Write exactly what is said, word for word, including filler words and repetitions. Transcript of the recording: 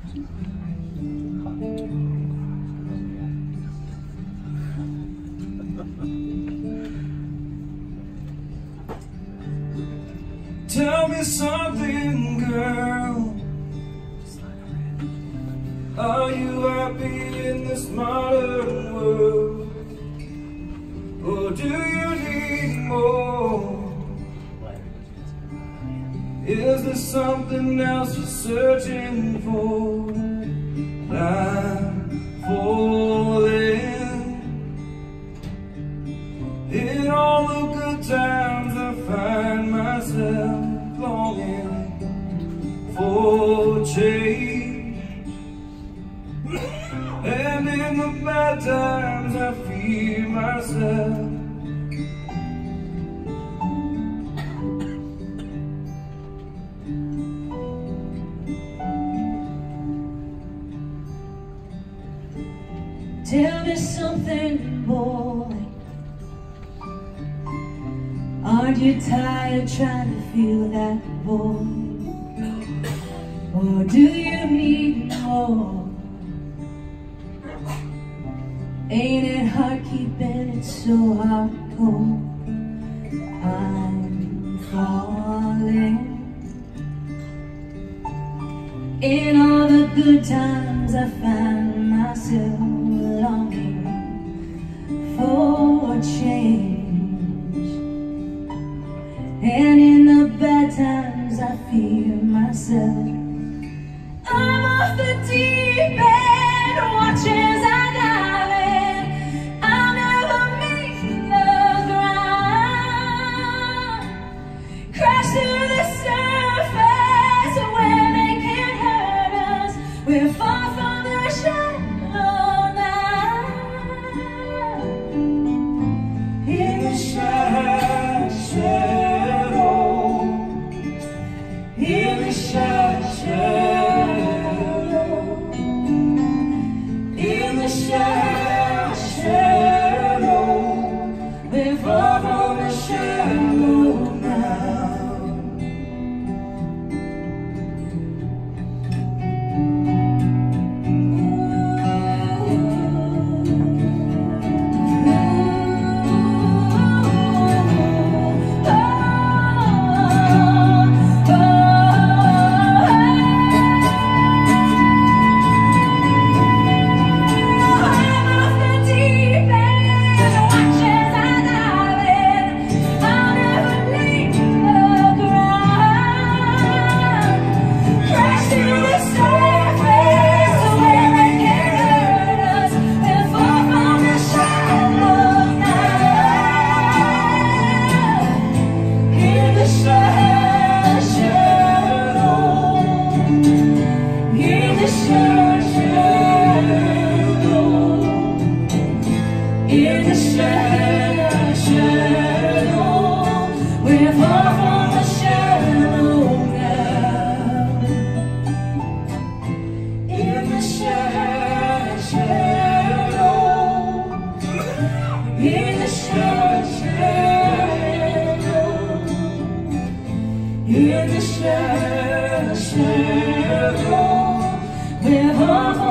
Tell me something, girl. Are you happy in this modern world? Or do you need more? Is there something else you're searching for? I'm falling. In all the good times I find myself longing for change, and in the bad times I fear myself. Tell me something, boy. Aren't you tired trying to feel that boy? Or do you need more? Ain't it hard keeping it so hardcore? I'm falling. In all the good times I find myself longing for change, and in the bad times I fear myself. I'm off the deep end, watch as I dive in. I'll never make the ground, crash to the surface where they can't hurt us. We're far from the shadow now. In the shadow, in the shadow, in the shadow, we're far from the shadow now. In the shadow, we're far from the shadow now. In the shadow, in the shadow, in the shadow, we're far from